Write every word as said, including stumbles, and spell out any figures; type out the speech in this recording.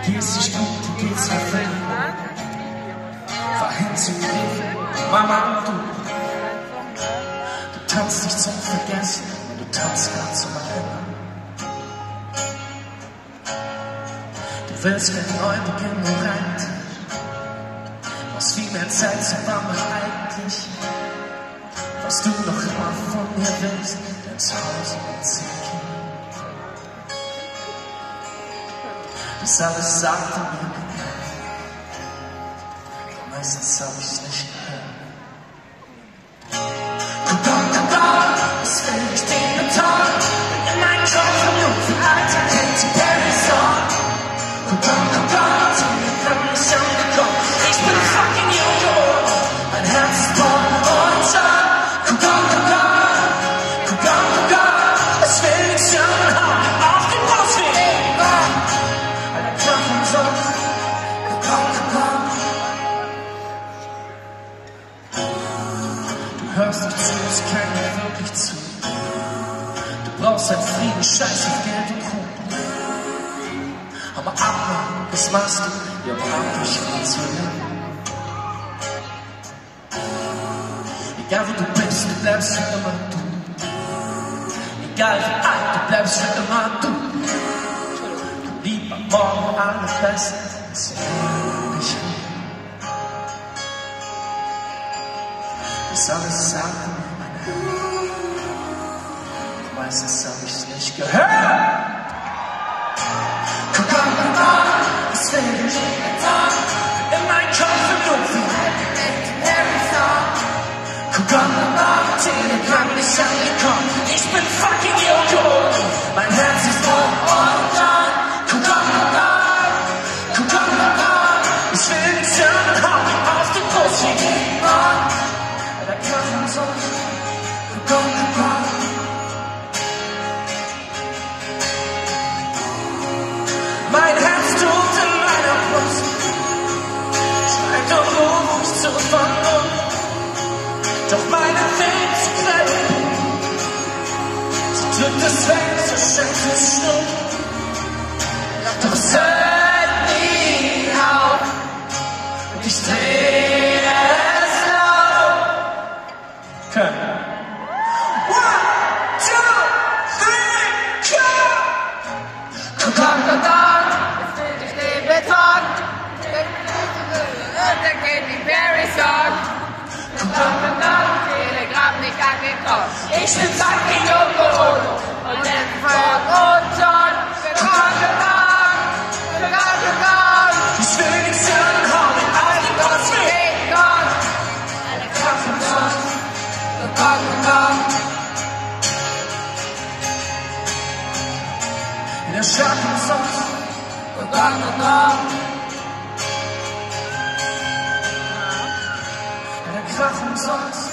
Du gehst dich gut, du gehst verfilmt. Fahr hin zu mir, Mama und du. Du tanzt nicht zum Vergessen, du tanzt grad zum Erinnern. Du willst keinen Neubeginn, nur rein. Du hast viel mehr Zeit zum Mama eigentlich. Was du noch immer von mir willst, dein Zuhause mit zehn Kindern. Das alles sagte mir mein Herz. Aber meistens hab ich's nicht gehört. Guck on, guck on, was will ich den Beton? In meinen Kopf und nur für alter Katy Perry Song. Guck on, guck on, zu mir kann ich angekommen. Ich bin fucking Yoko, mein Herz ist voll und schon. Guck on, guck on, guck on, guck on, was will ich schon haben? Auf den Brustweg, alle Knochen so. Guck on, guck on. Du hörst nicht zu, es keiner wirklich zu. Du brauchst halt Frieden, Scheiß auf Geld und Ruhm. Aber abmachen, das machst du, ihr braucht mich viel zu lang. Egal wo du bist, du bleibst für immer du. Egal wie alt, du bleibst für immer du. Du lieber morgen alles besser, als ich will. Das alles sagt mir mein Herz. Doch meistens hab ich's nicht gehört. Guck on, guck on, was will ich getan? In meinen Kopf und nur für alte Katy Perry Song. Guck on, guck on, Telegram nicht angekommen. Ich bin fucking Yoko, mein Herz ist voll und on. Guck on, guck on, guck on, guck on. Ich will nicht hören, hau mir auf den Brust wie Gehirn. Da kann so, guck on, guck on. Mein Herz tut in meiner Brust, schreit und ruft mich zu von uns. Doch meine Welt zu klein, sie drückt es weg, so schenkt es stumm. Doch es hört nie auf und ich drehe es laut. Okay. One, two, three, go! Guck on, guck on, Es will dich den Beton. Der Katy Perry Song. guck on, guck on. Telegram nicht angekommen. Ich bin fucking Yoko Ono. Und jetzt folgt und schon. Guck on, guck on. Guck on, guck on. Ich will nicht hören, hau mir auf den Brust wie Gehirn. Alle Knochen so. Guck on, guck on. in der Schattensonne. Guck on, guck on. In der Krach und Sonst.